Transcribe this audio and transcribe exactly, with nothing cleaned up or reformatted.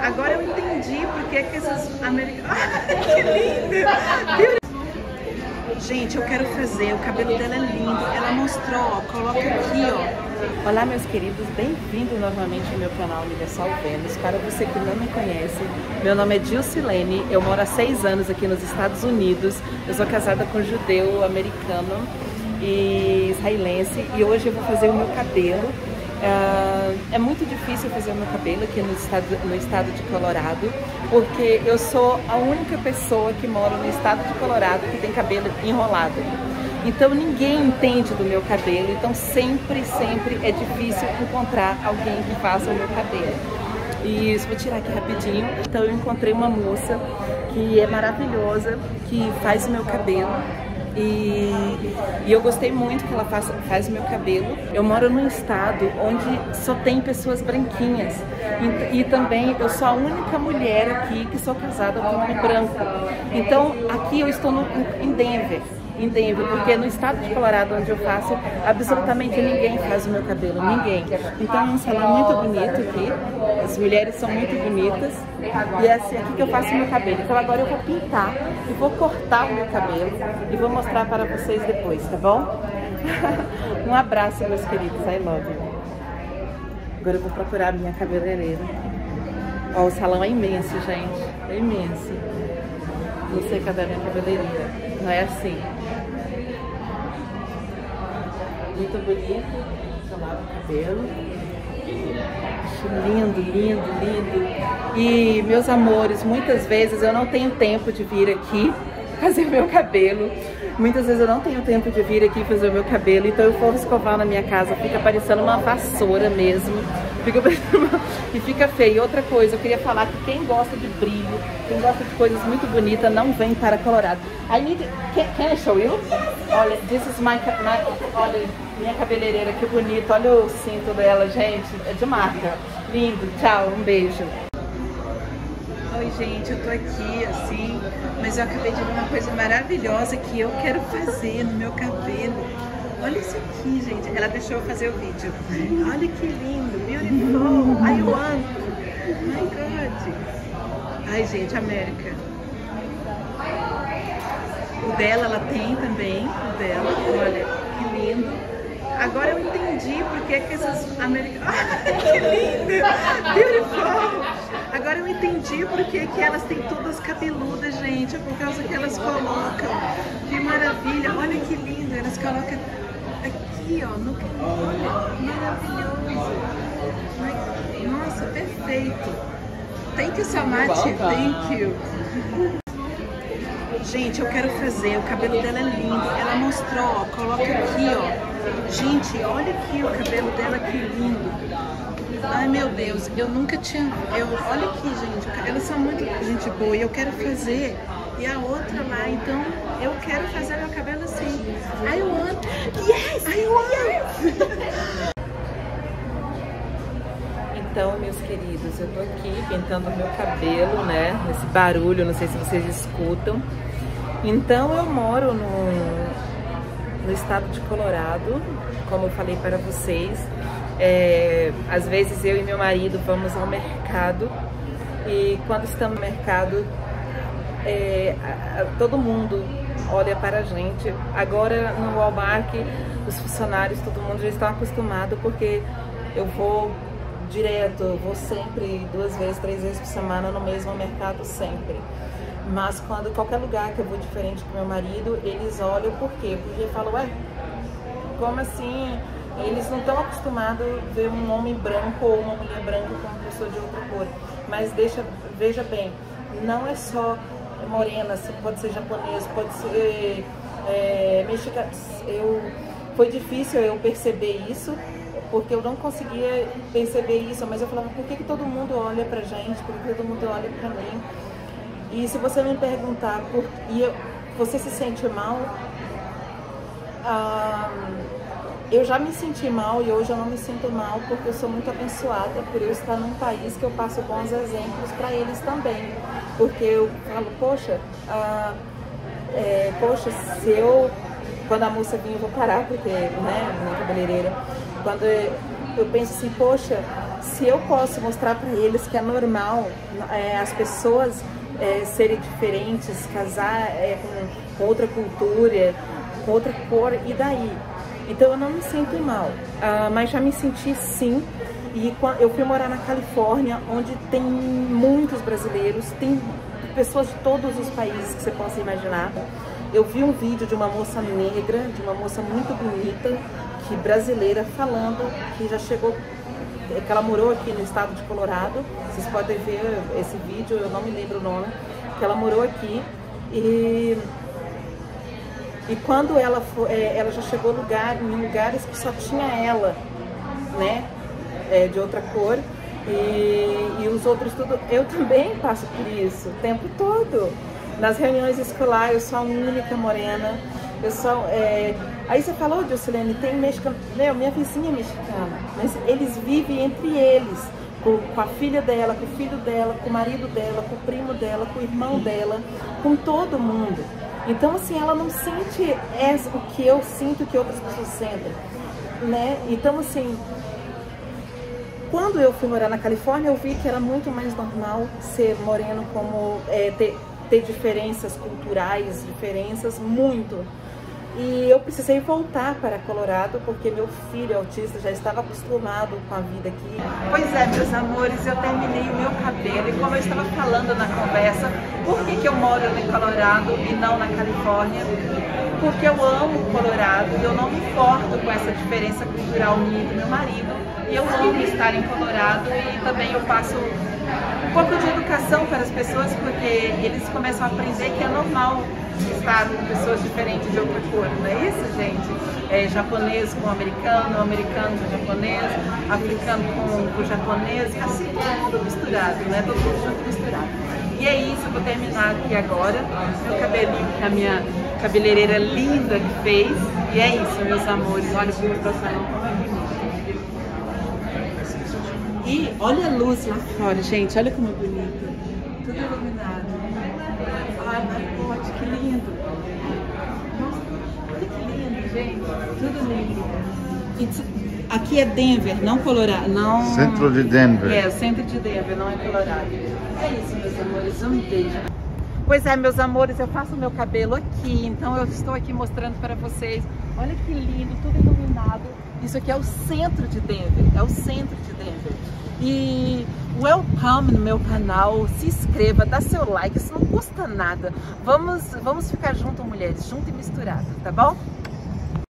Agora eu entendi porque que essas americanas... Que linda! Gente, eu quero fazer, o cabelo dela é lindo. Ela mostrou, ó, coloca aqui, ó. Olá, meus queridos, bem-vindos novamente ao meu canal Universal Vênus. Para você que não me conhece, meu nome é Dilcilene, eu moro há seis anos aqui nos Estados Unidos. Eu sou casada com um judeu americano e israelense e hoje eu vou fazer o meu cabelo. Uh, é muito difícil fazer o meu cabelo aqui no estado, no estado de Colorado, porque eu sou a única pessoa que mora no estado de Colorado que tem cabelo enrolado. Então ninguém entende do meu cabelo, então sempre, sempre é difícil encontrar alguém que faça o meu cabelo. E isso, vou tirar aqui rapidinho. Então eu encontrei uma moça que é maravilhosa, que faz o meu cabelo. E, e eu gostei muito que ela faz, faz o meu cabelo. Eu moro num estado onde só tem pessoas branquinhas e, e também eu sou a única mulher aqui que sou casada com um homem branco. Então aqui eu estou no, em Denver, em Denver, porque no estado de Colorado onde eu faço, absolutamente ninguém faz o meu cabelo, ninguém. Então é um salão muito bonito aqui, as mulheres são muito bonitas e é assim aqui que eu faço o meu cabelo. Então agora eu vou pintar e vou cortar o meu cabelo e vou mostrar para vocês depois, tá bom? Um abraço, meus queridos, I love you. Agora eu vou procurar a minha cabeleireira. Ó, o salão é imenso, gente, é imenso. Não sei cadê a minha cabeleireira, não é assim. Muito bonito, eu lavo o cabelo. Acho lindo, lindo, lindo. E, meus amores, muitas vezes eu não tenho tempo de vir aqui fazer meu cabelo. Muitas vezes eu não tenho tempo de vir aqui fazer o meu cabelo, então eu for escovar na minha casa, fica parecendo uma vassoura mesmo. Fica parecendo... E fica feio. E outra coisa, eu queria falar que quem gosta de brilho, quem gosta de coisas muito bonitas, não vem para Colorado. I need... Can, can I show you? Olha, this is my... my... Olha, minha cabeleireira, que bonito. Olha o cinto dela, gente. É de marca. Lindo. Tchau, um beijo. Oi, gente, eu tô aqui, assim, mas eu acabei de ver uma coisa maravilhosa que eu quero fazer no meu cabelo. Olha isso aqui, gente. Ela deixou eu fazer o vídeo. Olha que lindo, beautiful. I want. My God. Ai, gente, América. O dela, ela tem também. O dela, olha, que lindo. Agora eu entendi porque que essas americanas... Que lindo! Beautiful! Agora eu entendi porque que elas têm todas cabeludas, gente. É por causa que elas colocam. Que maravilha! Olha que lindo! Elas colocam aqui, ó, no cabelo. Maravilhoso! Nossa, perfeito! Thank you so much! Thank you! Gente, eu quero fazer, o cabelo dela é lindo. Ela mostrou, ó, coloca aqui, ó. Gente, olha aqui o cabelo dela, que lindo. Ai, meu Deus, eu nunca tinha... Eu, olha aqui, gente, elas são muito gente boa e eu quero fazer. E a outra lá, então eu quero fazer meu cabelo assim. I want. Yes, I want. Então, meus queridos, eu tô aqui pintando meu cabelo, né? Esse barulho, não sei se vocês escutam. Então, eu moro no, no estado de Colorado, como eu falei para vocês. É, às vezes eu e meu marido vamos ao mercado e quando estamos no mercado, é, a, a, todo mundo olha para a gente. Agora no Walmart, os funcionários, todo mundo já está acostumado porque eu vou direto, eu vou sempre duas vezes, três vezes por semana no mesmo mercado, sempre. Mas quando qualquer lugar que eu vou diferente com meu marido, eles olham por quê? Porque falam, ué, como assim? Eles não estão acostumados a ver um homem branco ou uma mulher branca com uma pessoa de outra cor. Mas deixa, veja bem, não é só morena, pode ser japonês, pode ser é, mexicano. Eu, foi difícil eu perceber isso, porque eu não conseguia perceber isso, mas eu falava, por que, que todo mundo olha pra gente, por que todo mundo olha pra mim? E se você me perguntar, por, e eu, você se sente mal? Ah, eu já me senti mal e hoje eu não me sinto mal, porque eu sou muito abençoada por eu estar num país que eu passo bons exemplos para eles também. Porque eu falo, poxa, ah, é, poxa, se eu, quando a moça vinha, eu vou parar, porque, né, minha cabeleireira, quando eu, eu penso assim, poxa, se eu posso mostrar para eles que é normal é, as pessoas é, serem diferentes, casar é, com, com outra cultura, com outra cor, e daí? Então eu não me sinto mal, uh, mas já me senti sim. E eu fui morar na Califórnia, onde tem muitos brasileiros, tem pessoas de todos os países que você possa imaginar. Eu vi um vídeo de uma moça negra, de uma moça muito bonita, que brasileira, falando que já chegou, que ela morou aqui no estado de Colorado. Vocês podem ver esse vídeo, eu não me lembro o nome, que ela morou aqui e... E quando ela, foi, ela já chegou lugar, em lugares que só tinha ela, né, é, de outra cor, e, e os outros tudo. Eu também passo por isso o tempo todo. Nas reuniões escolares eu sou a única morena. Eu sou, é... Aí você falou, Dilcilene, tem mexicano. Meu, minha vizinha é mexicana, mas eles vivem entre eles, com, com a filha dela, com o filho dela, com o marido dela, com o primo dela, com o irmão dela, com todo mundo. Então, assim, ela não sente essa, o que eu sinto, que outras pessoas sentem, né? Então, assim, quando eu fui morar na Califórnia, eu vi que era muito mais normal ser moreno, como é, ter, ter diferenças culturais, diferenças, muito. E eu precisei voltar para Colorado, porque meu filho autista já estava acostumado com a vida aqui. Pois é, meus amores, eu terminei o meu cabelo e como eu estava falando na conversa, por que que eu moro em Colorado e não na Califórnia? Porque eu amo Colorado e eu não me importo com essa diferença cultural minha e do meu marido. E eu amo estar em Colorado e também eu passo um pouco de educação para as pessoas, porque eles começam a aprender que é normal estar com pessoas diferentes de outra cor, não é isso, gente? É, japonês com americano, americano com japonês, africano com, com japonês, assim, todo mundo misturado, né? Todo mundo junto misturado. E é isso, eu vou terminar aqui agora, meu cabelinho que a minha cabeleireira linda que fez. E é isso, meus amores, olha como eu tô saindo como é bonito. E olha a luz lá fora, gente, olha como é bonito. Tudo iluminado. Ai, my God, que lindo. Nossa, olha que lindo, gente. Tudo lindo. It's, aqui é Denver, não Colorado. Não... Centro de Denver. É, o centro de Denver, não é Colorado. É isso, meus amores. Um beijo. Pois é, meus amores, eu faço meu cabelo aqui, então eu estou aqui mostrando para vocês. Olha que lindo, tudo iluminado. Isso aqui é o centro de Denver, é o centro de Denver. E welcome no meu canal, se inscreva, dá seu like, isso não custa nada. Vamos, vamos ficar junto, mulheres, junto e misturado, tá bom?